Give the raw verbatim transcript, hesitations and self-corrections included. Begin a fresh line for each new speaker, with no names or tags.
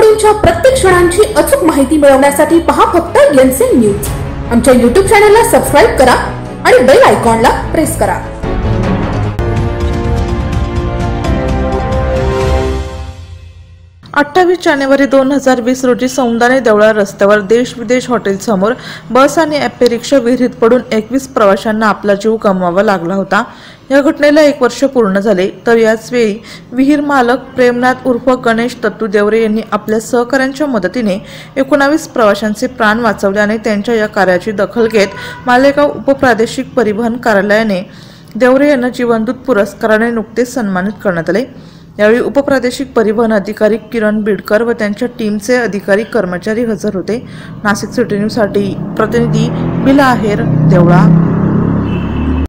घडामोडींच्या प्रत्येक क्षणांची अचूक माहिती मिळवण्यासाठी पहा फक्त एनसीएन न्यूज। आमच्या यूट्यूब चॅनलला सबस्क्राइब करा आणि बेल आयकॉनला प्रेस करा।
अठ्ठावीस जानेवारी दोन हजार वीस रोजी सौंदाणे देवळा रस्त्यावर देश विदेश हॉटेल समोर बस आणि ॲपे रिक्षा विहिरीत पडून एकवीस प्रवाशांना आपला जीव गमवावा लागला होता। या घटनेला एक वर्ष पूर्ण झाले, तर याच वेळी विहीर मालक प्रेमनाथ उर्फ गणेश दत्तू देवरे यांनी आपल्या सहकाऱ्यांच्या मदतीने एकोणावीस प्रवाशांचे प्राण वाचवले आणि त्यांच्या या कार्याची दखल घेत मालेगाव उपप्रादेशिक परिवहन कार्यालयाने देवरे यांना जीवनदूत पुरस्काराने नुकतेच सन्मानित करण्यात आले। यावेळी उपप्रादेशिक परिवहन अधिकारी किरण बिडकर व त्यांच्या टीमचे अधिकारी कर्मचारी हजर होते। नाशिक सिटी न्यूज साठी प्रतिनिधी बिला आहेर, देवळा।